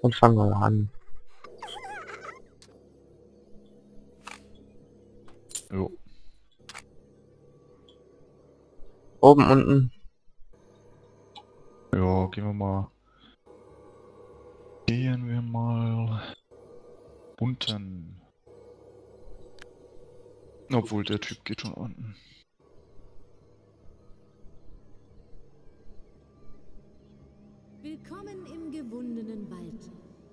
Dann fangen wir an. Jo. Oben, unten. Ja, gehen wir mal. Gehen wir mal unten. Obwohl der Typ geht schon unten. Willkommen im gewundenen Wald.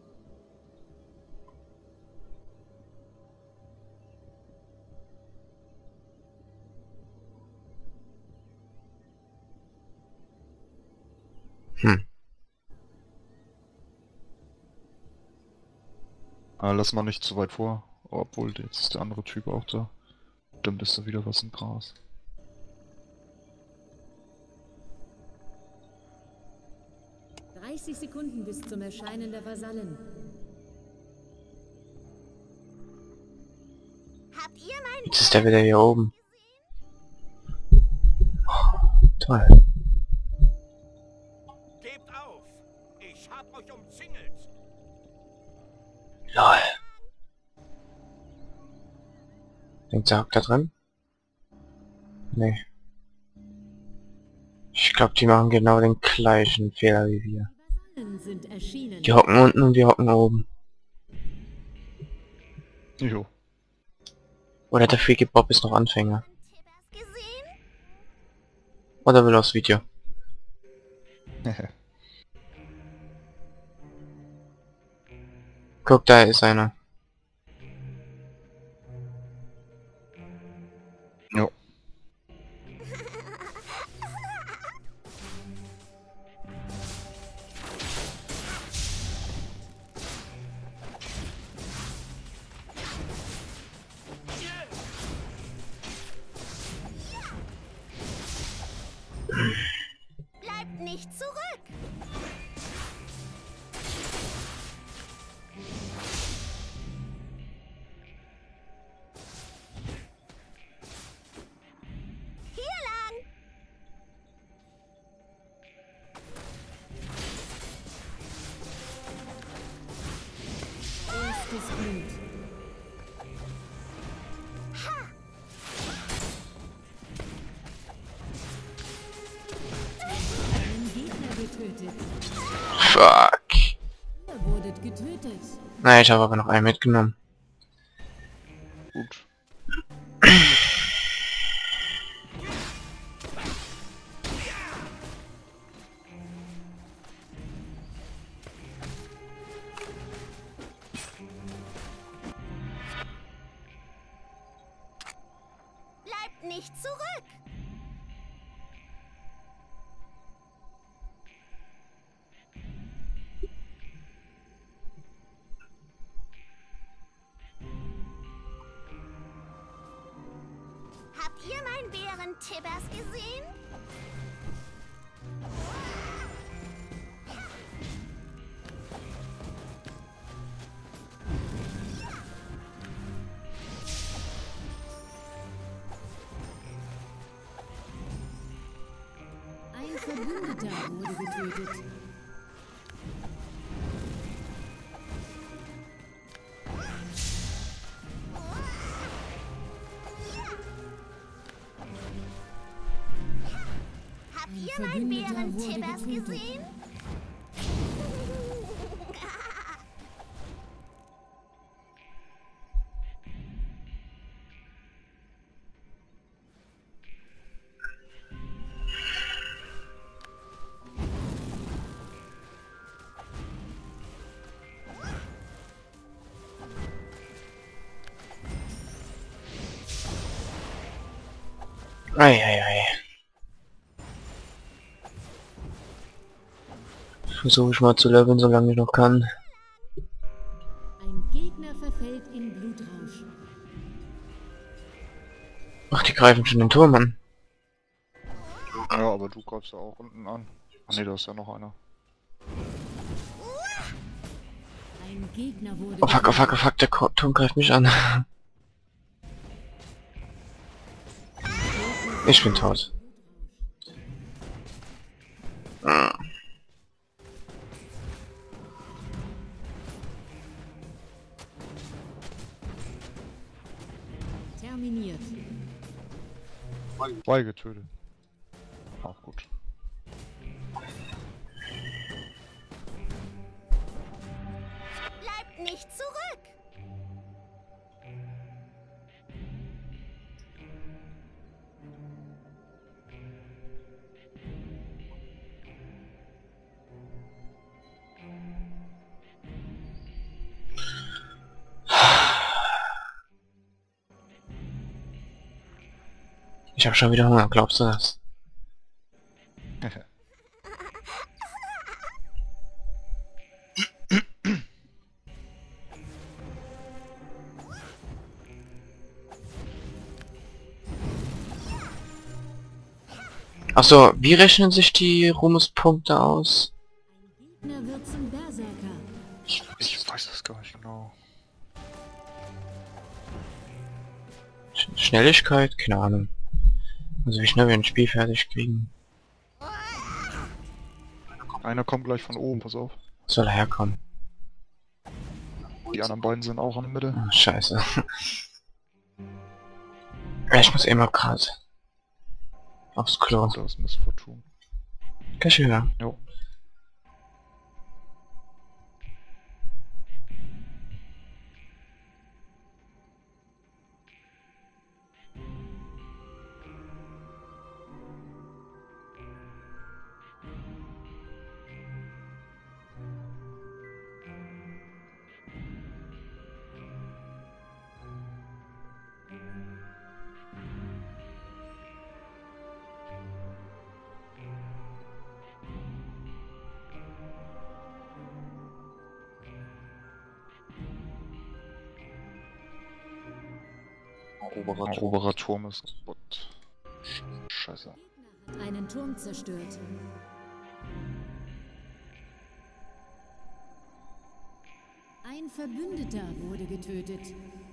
Lass mal nicht zu weit vor. Obwohl, jetzt ist der andere Typ auch da. Dann bist du wieder was im Gras. Sekunden bis zum Erscheinen der Vasallen. Habt ihr meinen Jetzt ist der wieder hier oben. Toll. Gebt auf! Ich hab euch umzingelt! Lol. Denkt ihr, hockt da drin? Nee. Ich glaube, die machen genau den gleichen Fehler wie wir. Die Vasallen sind erschienen. Die hocken unten und wir hocken oben. Jo. Oder der Freaky Bob ist noch Anfänger. Tibbers gesehen? Oder will aufs Video. Guck, da ist einer. Jo. Bleibt nicht zurück! Hier lang! Erstes Blut. Einen Gegner getötet. Fuck. Ihr wurdet getötet. Na, ich habe aber noch einen mitgenommen. Gut. Bleibt nicht zurück! Habt ihr meinen Bären Tibbers gesehen? Ein Verbündeter wurde getötet. Habt Ein ihr meinen Verbündeter Bären wurde Tibbers getötet. gesehen? Eieiei. Versuche ich mal zu leveln, solange ich noch kann. Ein Gegner verfällt in Blutrausch. Ach, die greifen schon den Turm an. Ja, aber du greifst ja auch unten an. Ach ne, da ist ja noch einer. Ein Gegner wurde Oh fuck, oh fuck, oh fuck, der Turm greift mich an. Ich bin tot. terminiert. Zwei getötet. Auch gut. Bleibt nicht zurück. Ich habe schon wieder Hunger, glaubst du das? Achso, wie rechnen sich die Ruhmespunkte aus? Gegner wird zum Berserker. Ich weiß das gar nicht genau. Schnelligkeit? Keine Ahnung. Also wie schnell wir ein Spiel fertig kriegen. Einer kommt gleich von oben, pass auf. Soll er herkommen? Die anderen beiden sind auch an der Mitte. Ah, scheiße. Ja, ich muss immer gerade aufs Klo. Das ist Missfortun. Gleich wieder. Jo. Oberer Turm ist kaputt. Scheiße. Hat einen Turm zerstört. Ein Verbündeter wurde getötet.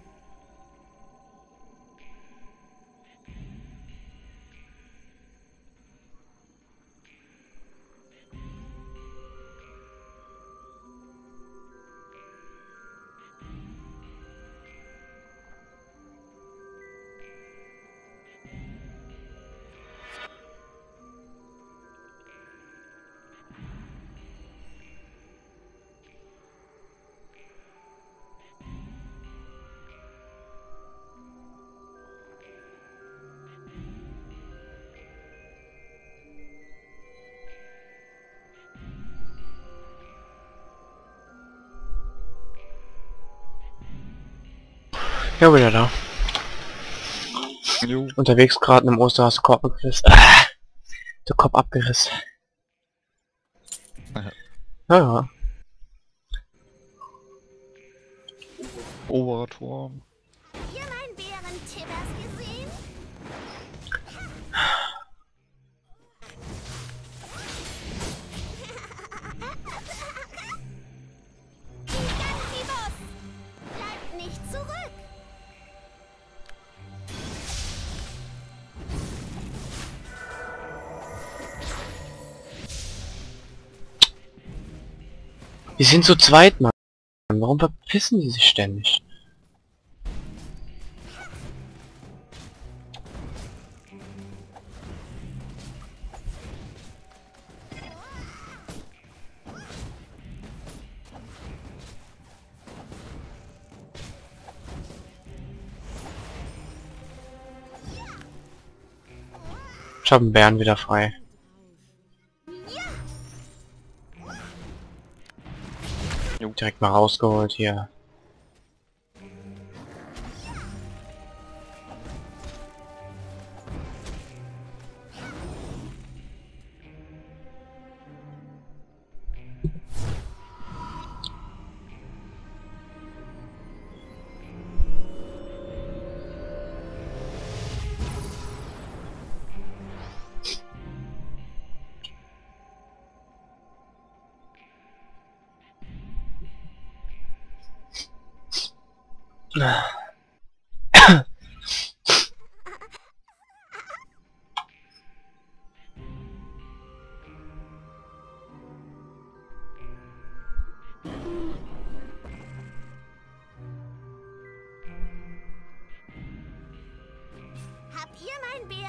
Ja, wieder da. Jo. Unterwegs gerade im Osterhaus Korb abgerissen. Ah, der Kopf abgerissen. Ja. Oberer Turm. Ihr meinen Bären Tibbers gesehen? Gigantibus! Bleibt nicht zurück! Wir sind zu zweit, Mann. Warum verpissen die sich ständig? Ich habe einen Bären wieder frei. Direkt mal rausgeholt hier.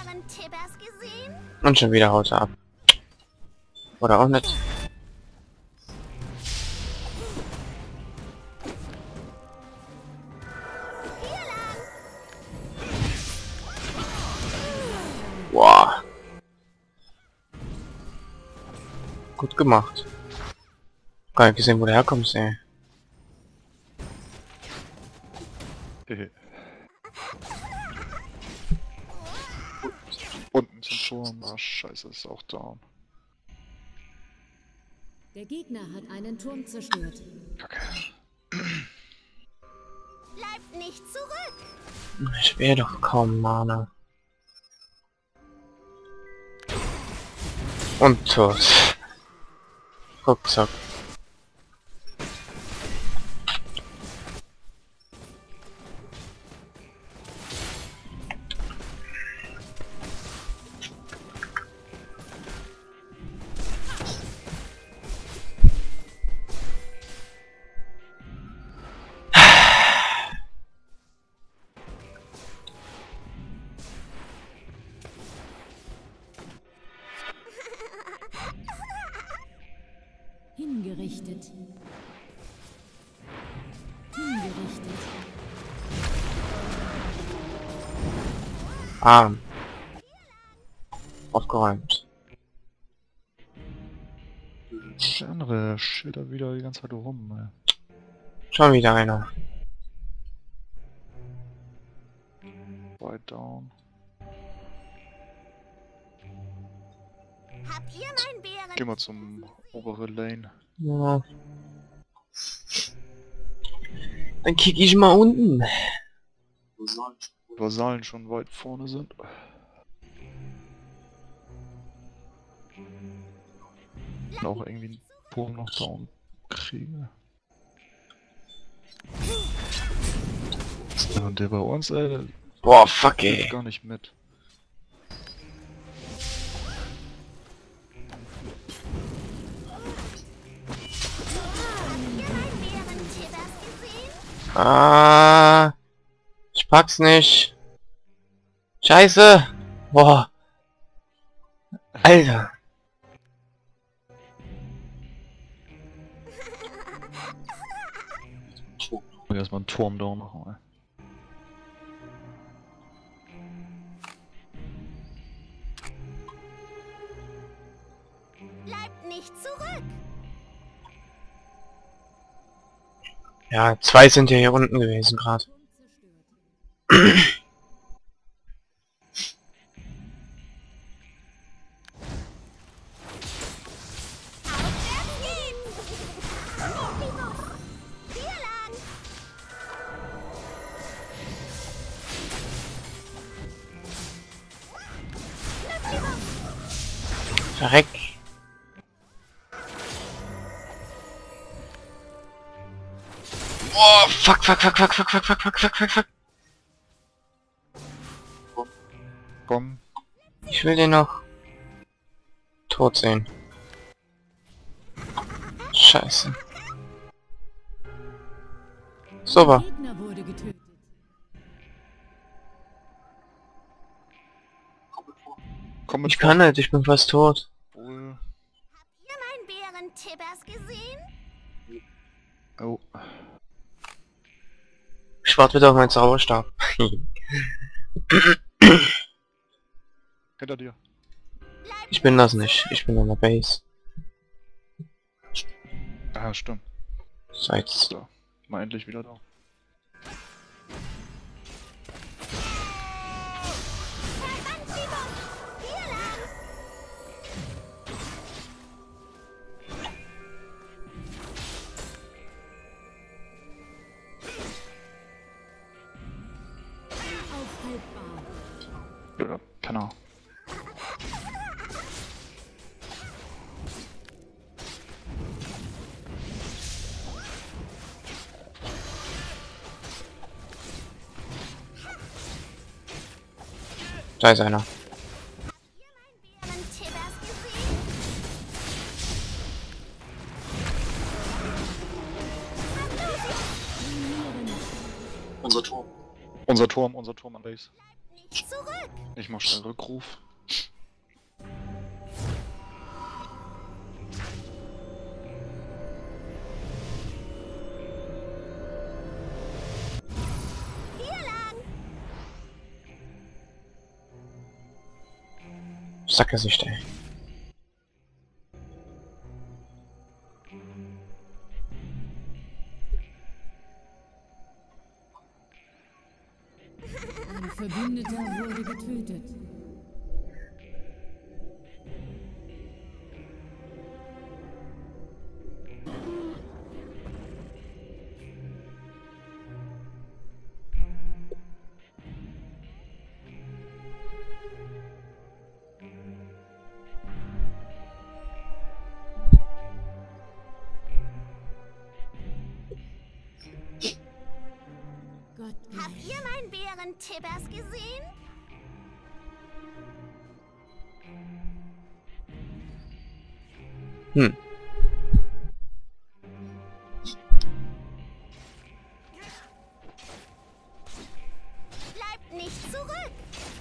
Bären Tibbers gesehen? Und schon wieder haut er ab. Oder auch nicht. Boah. Gut gemacht. Gar nicht gesehen, wo du herkommst, ey. Unten zum Turm. Ah, scheiße, ist auch down. Der Gegner hat einen Turm zerstört. Kacke. Bleibt nicht zurück! Ich will doch kaum Mana. Und tot. Rucksack. Hingerichtet. Hingerichtet. Arm. Aufgeräumt. Der andere schildert wieder die ganze Zeit rum, ey. Schon wieder einer. Weit down. Habt ihr mein Bären... Geh mal zum oberen Lane. Ja. Dann kick ich mal unten. Vasallen schon weit vorne sind. Und auch irgendwie einen Turm noch down kriege. Und der bei uns, ey, Boah, fuck, der ey. geht gar nicht mit. Bären Tibbers gesehen? Ah, ich pack's nicht. Scheiße. Boah. Alter. Und erstmal einen Turm down machen, ey. Bleibt nicht zurück! Ja, zwei sind ja hier unten gewesen gerade. Turm zerstört. Aufwärts geht's! Hier lang! Verreck. Oh, fuck, fuck, fuck, fuck, fuck, fuck, fuck, fuck, fuck, fuck, fuck. Komm, Ich will den noch tot sehen. Scheiße. Super. Der Gegner wurde getötet. komm mit Ich kann nicht, ich bin fast tot. Wohl. Ihr mein Bären Tibbers gesehen? Oh. Ich warte wieder auf meinen Zauberstab. Hinter dir. Ich bin das nicht. Ich bin an der Base. Ah, stimmt. Seit So. Mal endlich wieder da. Hier lang! Aufhaltbar. Blöder Penner. da ist einer. Bären Tibbers gesehen? Unser Turm. Unser Turm an Base. nicht zurück. Ich mach schnell Rückruf. Hier lang. Sackgesicht, ey. Ein Verbündeter wurde getötet. Gott Habt ihr meinen Bären Tibbers gesehen? Hm. Bleibt nicht zurück.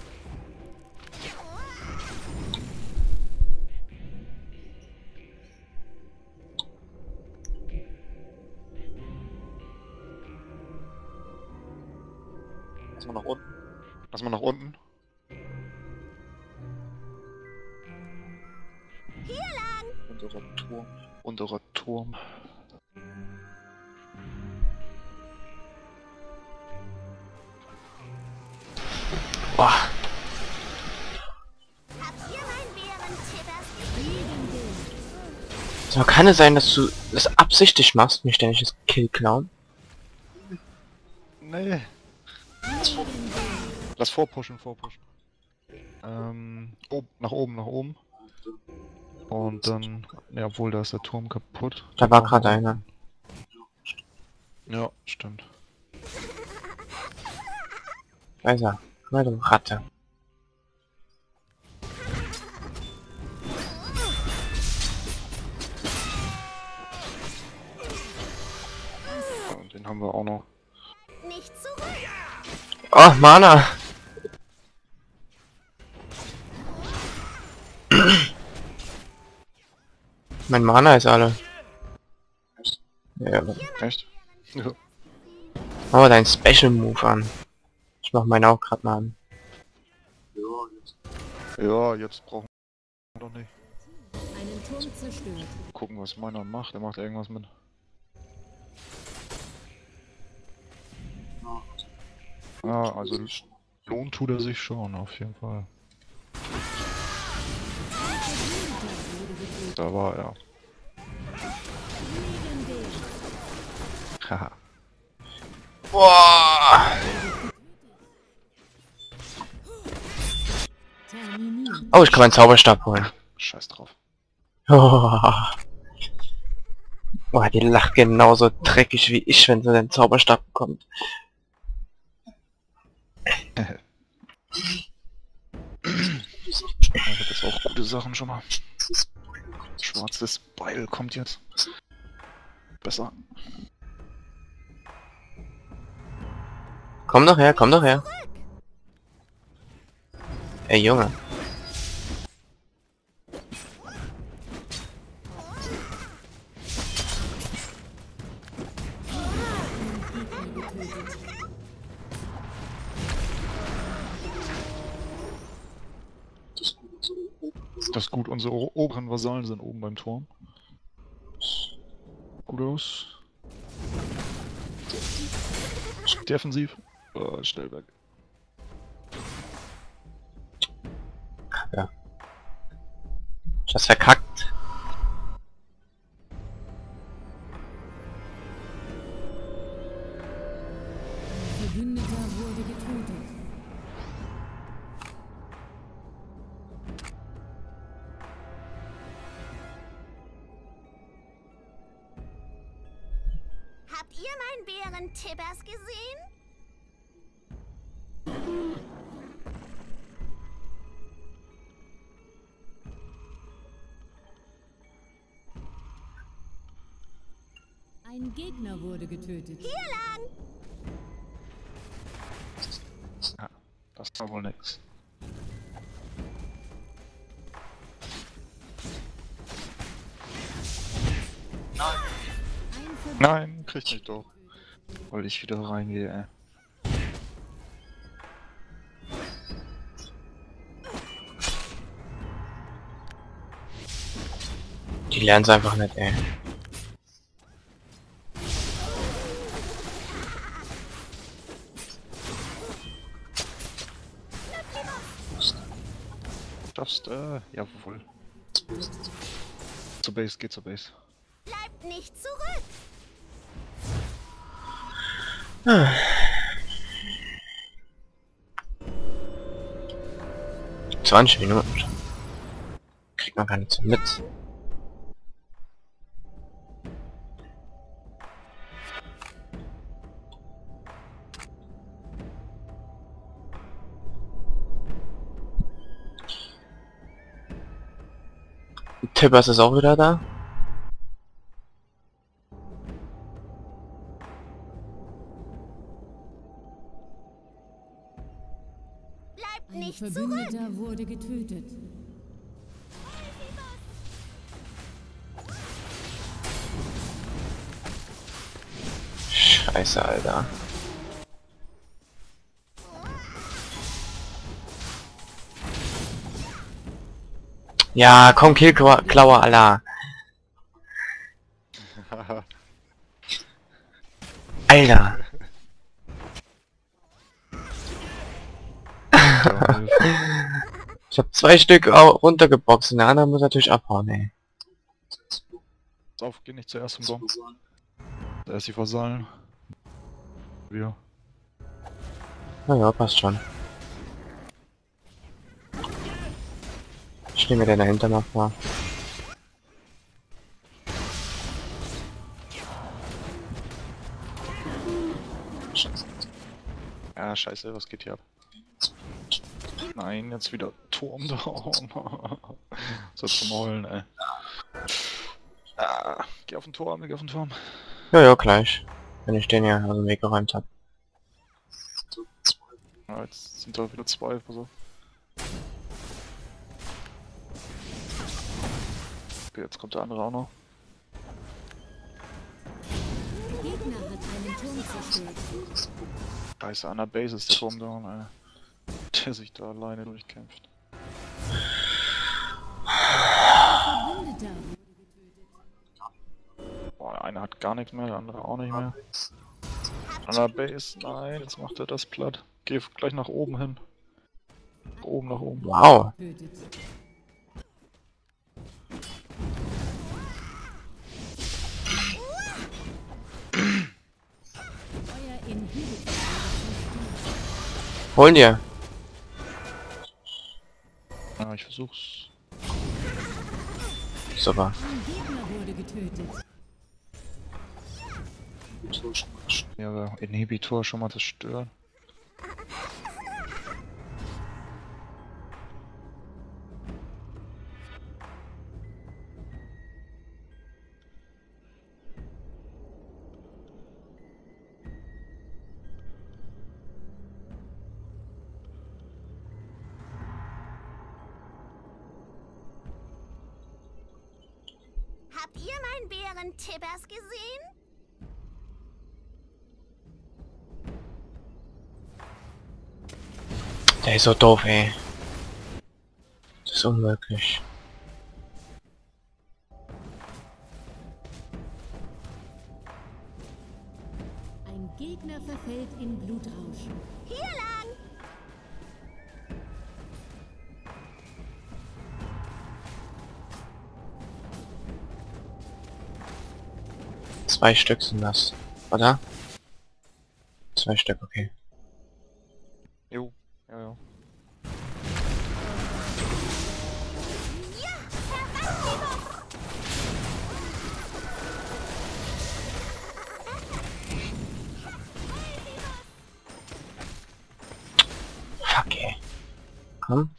Lass mal nach unten. Lass mal nach unten. Hier lang. Unterer Turm. Unterer Turm. Boah. Habt ihr meinen Bären Tibbers gesehen? So, kann es sein, dass du das absichtlich machst, mich ständig das Kill klauen? Nee. Lass vorpushen, vorpushen. Nach oben, nach oben. Und dann, ja, obwohl da ist der Turm kaputt. Da war gerade einer. Ja, stimmt. Da ist er. Na du Ratte. Ja, und den haben wir auch noch. Nicht zurück. Oh, Mana! Mein Mana ist alle. Ja, Echt? Ja. aber dein Special Move an. Ich mach meinen auch gerade mal an. Ja, jetzt brauchen wir doch nicht. Einen Turm zerstört. Gucken, was meiner macht. Der macht irgendwas mit. Ah, also lohnt tut er sich schon, auf jeden Fall. Da war er. Haha. Boah! Terminiert. Oh, ich kann meinen Zauberstab holen. Scheiß drauf. Oh. Boah, die lacht genauso dreckig wie ich, wenn sie den Zauberstab bekommt. Ich hab jetzt auch gute Sachen schon mal. Schwarzes Beil kommt jetzt. Besser. Komm doch her, komm doch her. Ey, Junge. Das ist gut, unsere oberen Vasallen sind oben beim Turm. Gut aus. Defensiv. Schnell weg. Ja. Ich hab's verkackt. Verbündeter wurde getötet. Habt ihr meinen Bären Tibbers gesehen? Ein Gegner wurde getötet. Hier lang. Ja, das Aber wohl nix. Nein, krieg mich doch. Weil ich wieder reingehe, ey. Die lernen einfach nicht, ey. Darfst, jawohl. Zur Base, geh zur Base. Bleibt nicht zurück. 20 Minuten schon. Kriegt man gar nicht so mit. Tibbers ist auch wieder da. Bleibt Ein nicht zurück. Verbündeter wurde getötet. Scheiße, Alter. Ja, komm, Killklauer, Alter. Alter. Ich hab 2 Stück runtergeboxt und der andere muss natürlich abhauen, ey. Pass auf, geh nicht zuerst zum Baum. Da ist die Vasallen. Wir. Naja, passt schon. Ich nehme mir den dahinter noch vor. Ja, scheiße, was geht hier ab? Nein, jetzt wieder Turm da. So zum Heulen, ey. Ah, geh auf den Turm, geh auf den Turm. Ja, gleich. Wenn ich den hier aus dem Weg geräumt hab. Ja, jetzt sind da wieder 2, pass auf. Okay, jetzt kommt der andere auch noch. Der Gegner hat einen Turm zerstört. Scheiße, an der Base ist der Turm down, ey. Der sich da alleine durchkämpft. Verbündeter wurde getötet. Boah, der eine hat gar nichts mehr, der andere auch nicht mehr. An der Base, nein, jetzt macht er das platt. Geh gleich nach oben hin. Nach oben. Wow. Tötet. Euer Inhibitor wurde zerstört. Holen dir. Ja, ich versuch's. Super. Ein Gegner wurde getötet. Ja, aber Inhibitor schon mal zerstören. Habt ihr meinen Bären Tibbers gesehen? Der ist so doof, ey. Das ist unmöglich. Ein Gegner verfällt in Blutrausch. Hier lang. Zwei Stück sind das, oder? 2 Stück, okay. Jo, ja. Fuck, ey. Komm.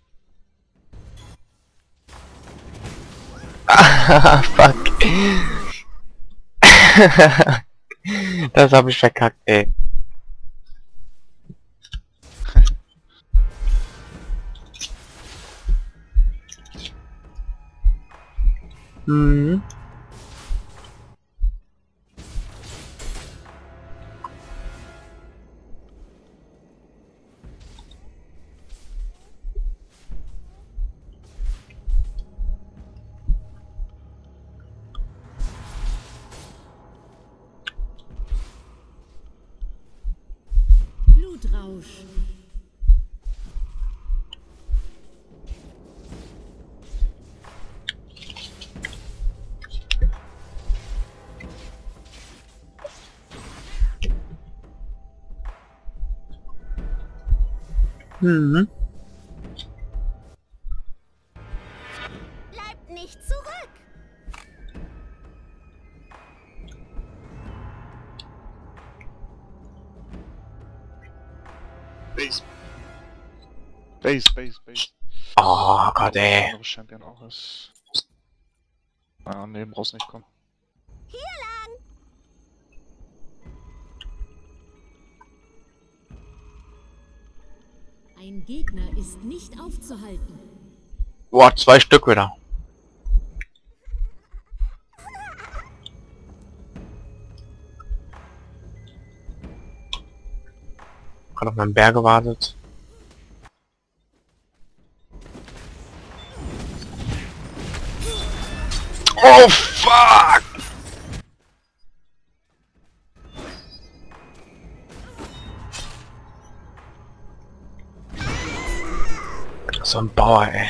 Fuck. Das habe ich verkackt, ey. Mhm. Blutrausch. Mhm. Bleibt nicht zurück. Base. Oh Gott, ey. Andere Champion auch ist. Ah, nee, brauchst nicht kommen. Hier lang. Ein Gegner ist nicht aufzuhalten. Boah, 2 Stück wieder. Gerade auf meinen Bär gewartet. Oh fuck! So ein Bauer, ey.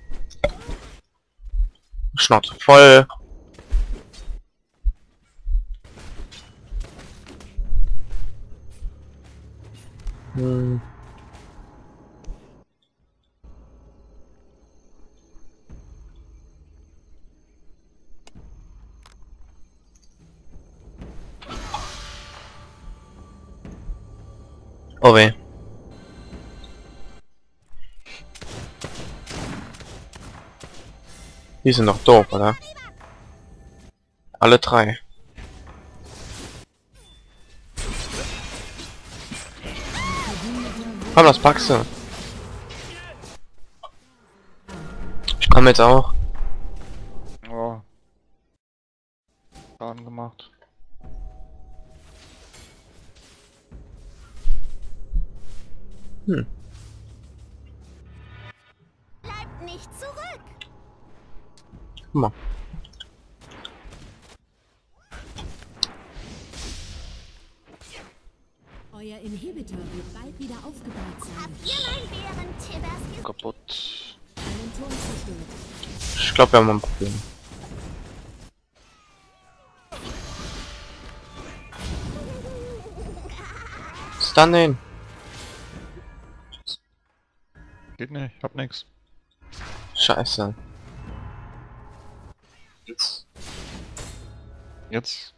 Schnauze voll. Hm. Oh weh. Die sind doch doof, oder? Alle 3. Komm, das packst du. Ich komme jetzt auch. Oh. Schaden gemacht. Hm. Bleibt nicht zurück. Guck mal. Euer Inhibitor wird bald wieder aufgebaut sein. Habt ihr meinen Bären Tibbers gesehen? Kaputt. Einen Turm zerstört. Ich glaube, wir haben ein Problem. Stun den. Geht nicht, hab nix. Scheiße. Jetzt.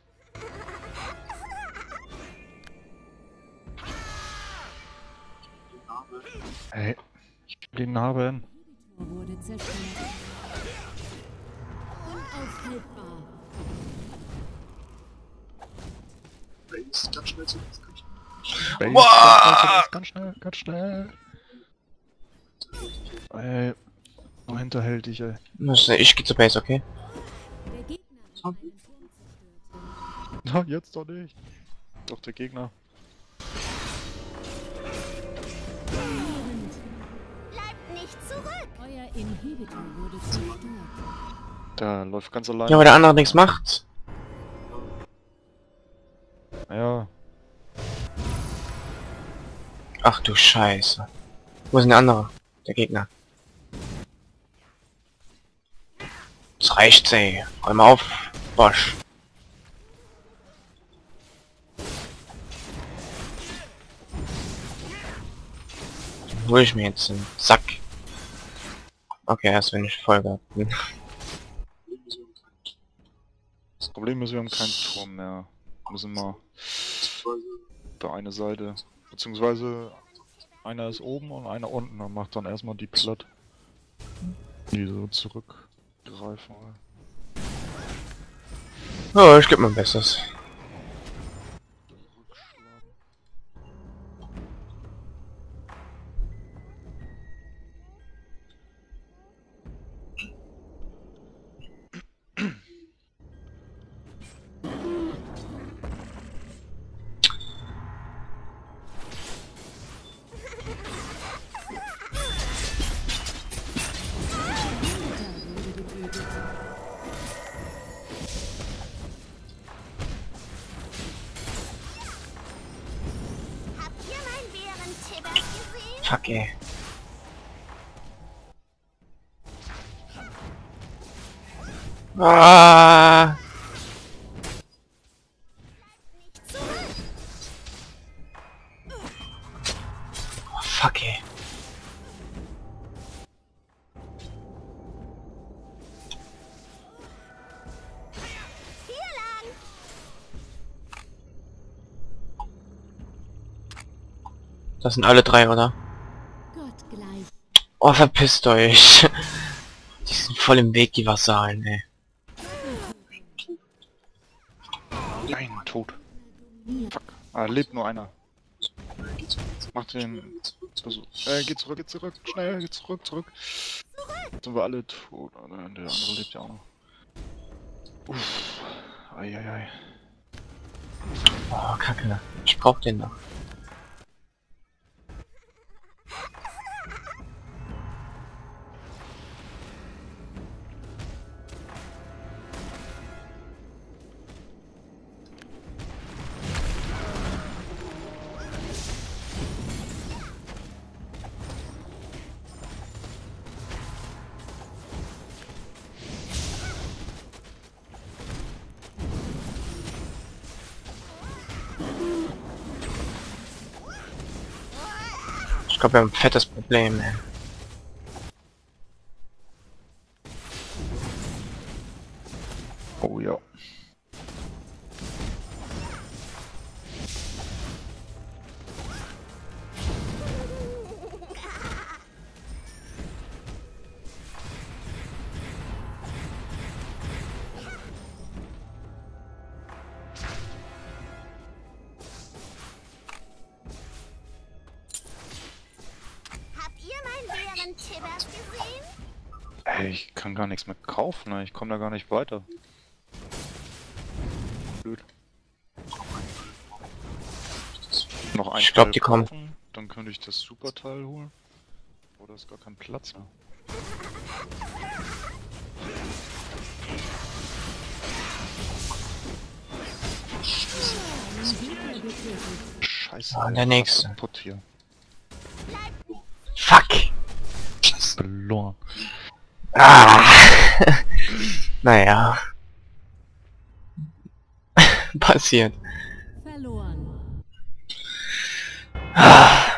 Hey, ich will ihn haben. Tor wurde zerstört. Unaufhaltbar. Base, ganz schnell. Ey, nur hinterhältig, ey. Ich gehe zur Base, okay? Der Gegner hat einen Turm zerstört. Na, jetzt doch nicht. Doch, der Gegner. Dominierend. Bleibt nicht zurück. Euer Inhibitor wurde zerstört. Der läuft ganz allein. Ja, weil der andere nichts macht. Ja, Ach du Scheiße. Wo ist denn der andere? Der Gegner. Das reicht, ey. Räum auf, Bosch. Den hol ich mir jetzt den Sack. Okay, erst wenn ich voll gehabt bin. das Problem ist, wir haben keinen Turm mehr. Müssen wir da eine Seite. Beziehungsweise einer ist oben und einer unten und macht dann erstmal die platt. Die so zurückgreifen. Oh, ich geb mein Bestes. Fuck, ey. Ah! Oh, fuck, ey. Hier lang. Das sind alle drei, oder? Gott gleich. Oh, verpisst euch. Die sind voll im Weg, die Vasallen, ey. Nein, tot. Fuck. Ah, lebt nur einer. Macht den Versuch. Geht zurück, schnell, geht zurück. Jetzt sind wir alle tot. Der andere lebt ja auch noch. Uff. Eieiei. Oh, Kacke. Ich brauch den noch. Ich glaube, wir haben ein fettes Problem, ey. Oh ja. Habt ihr meinen Bären Tibbers gesehen? Ey, ich kann gar nichts mehr kaufen, ne? Ich komme da gar nicht weiter. Blöd. Noch ein Ich glaub, Teil die kommen. kaufen, dann könnte ich das Superteil holen. Oder ist gar kein Platz mehr. Scheiße. Ah, der fast nächste. Kaputt hier. Fuck! Verloren. Ah! Naja. Passiert. Verloren. Ah.